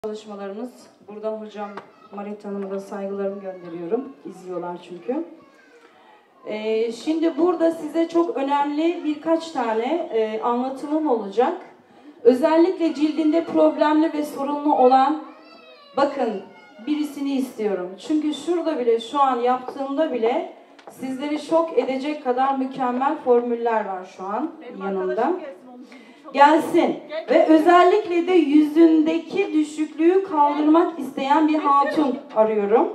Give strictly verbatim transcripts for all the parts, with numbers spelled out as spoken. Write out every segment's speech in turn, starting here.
Çalışmalarımız. Buradan hocam Marit Hanım'a da saygılarımı gönderiyorum. İzliyorlar çünkü. Ee, şimdi burada size çok önemli birkaç tane e, anlatımım olacak. Özellikle cildinde problemli ve sorunlu olan, bakın birisini istiyorum. Çünkü şurada bile, şu an yaptığımda bile sizleri şok edecek kadar mükemmel formüller var şu an yanımda. Gelsin. Ve özellikle de yüzündeki düşüklüğü kaldırmak isteyen bir hatun arıyorum.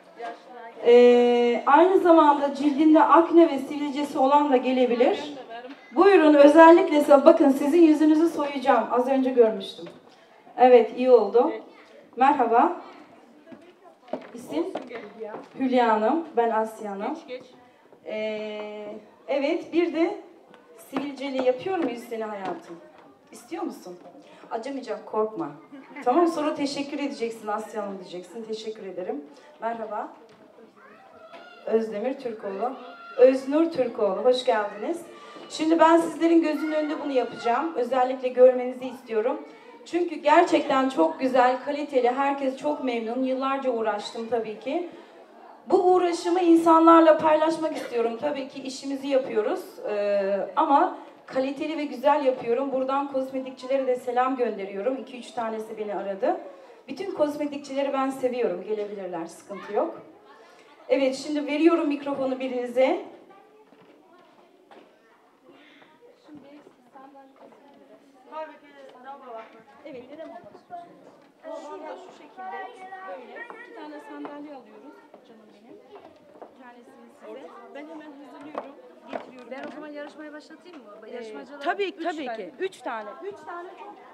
Ee, aynı zamanda cildinde akne ve sivilcesi olan da gelebilir. Buyurun, özellikle bakın sizin yüzünüzü soyacağım. Az önce görmüştüm. Evet, iyi oldu. Merhaba. İsim? Hülya Hanım. Ben Asya Hanım. Ee, evet, bir de sivilceli yapıyor muyuz seni hayatım? İstiyor musun? Acımayacak, korkma. Tamam, sonra teşekkür edeceksin Asya Hanım diyeceksin. Teşekkür ederim. Merhaba. Özdemir Türkoğlu. Öznur Türkoğlu. Hoş geldiniz. Şimdi ben sizlerin gözünün önünde bunu yapacağım. Özellikle görmenizi istiyorum. Çünkü gerçekten çok güzel, kaliteli. Herkes çok memnun. Yıllarca uğraştım tabii ki. Bu uğraşımı insanlarla paylaşmak istiyorum. Tabii ki işimizi yapıyoruz. Ee, ama kaliteli ve güzel yapıyorum. Buradan kozmetikçilere de selam gönderiyorum. iki üç tanesi beni aradı. Bütün kozmetikçileri ben seviyorum. Gelebilirler, sıkıntı yok. Evet, şimdi veriyorum mikrofonu birinize. Evet, şurada şu şekilde böyle iki tane sandalye alıyoruz canım benim. Bir tanesini size. Ben hemen hazırlıyorum, getiriyorum. Ben hemen. o zaman yarışmaya başlatayım mı? Ee, Yarışmacılar tabii üç tabii tane. ki. Üç tane. Üç tane çok